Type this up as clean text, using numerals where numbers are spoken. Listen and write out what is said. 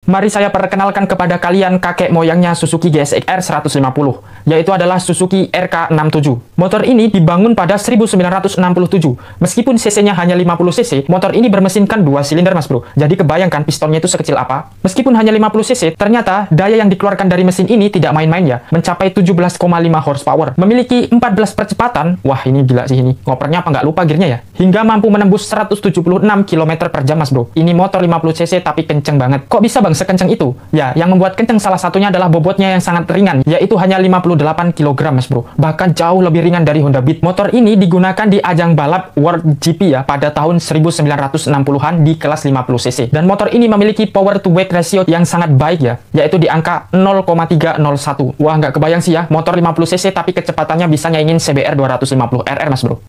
Mari saya perkenalkan kepada kalian kakek moyangnya Suzuki GSX-R 150, yaitu adalah Suzuki RK67. Motor ini dibangun pada 1967. Meskipun cc-nya hanya 50 cc, motor ini bermesinkan 2 silinder mas bro. Jadi kebayangkan pistonnya itu sekecil apa? Meskipun hanya 50 cc, ternyata daya yang dikeluarkan dari mesin ini tidak main-main ya. Mencapai 17,5 horsepower. Memiliki 14 percepatan. Wah ini gila sih ini. Ngopernya apa nggak lupa gearnya ya? Hingga mampu menembus 176 km per jam mas bro. Ini motor 50 cc tapi kenceng banget. Kok bisa bang sekenceng itu? Ya, yang membuat kenceng salah satunya adalah bobotnya yang sangat ringan, yaitu hanya 58 kg mas bro. Bahkan jauh lebih ringan dari Honda Beat. Motor ini digunakan di ajang balap World GP ya pada tahun 1960-an di kelas 50 cc. Dan motor ini memiliki power to weight ratio yang sangat baik ya, yaitu di angka 0,301. Wah nggak kebayang sih ya, motor 50 cc tapi kecepatannya bisa nyaingin CBR 250 RR mas bro.